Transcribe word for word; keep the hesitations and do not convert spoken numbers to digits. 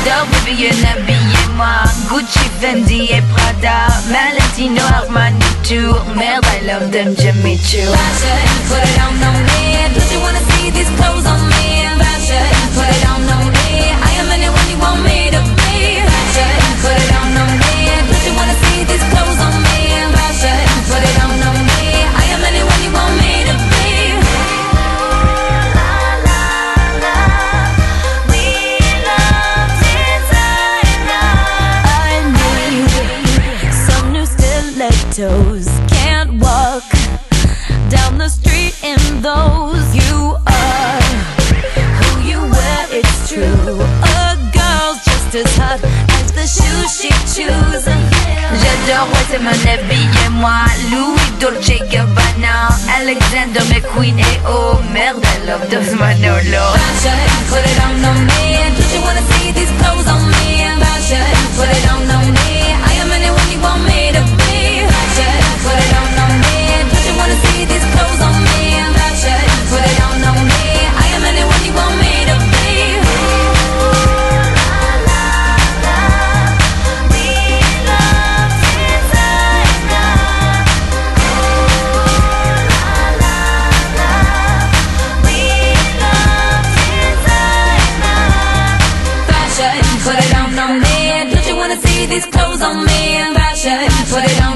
J'adore Vivienne, habillez-moi. Gucci, Fendi et Prada, Valentino, Armani, Tour. Merde, I love them, Jimmy Choo. Fashion, put it on, on me. Don't you wanna see these clothes on me? Fashion, put it on, on me. I am anyone you want me to be. Fashion, put it on, on me. Don't you wanna see these clothes on me? Fashion, put it on, on me. I am anyone you want me to be. Toes. Can't walk down the street in those. You are who you wear, it's true. A girl's just as hot as the shoes she chooses. J'adore Weitzman, habillez-moi. Louis, Dolce, Gabbana, Alexander, McQueen et oh merde, I love those Manolo. Fashion, put it on, on me. Don't you wanna see these clothes on me? Fashion, put it on, on me. I am anyone you want me to be. Put it on, on me. Don't you wanna see these clothes on me? Fashion, put it on, on me. I am anyone you want me to be. Fashion, put it on, on me. Don't you wanna see these clothes on me? Fashion, put it on.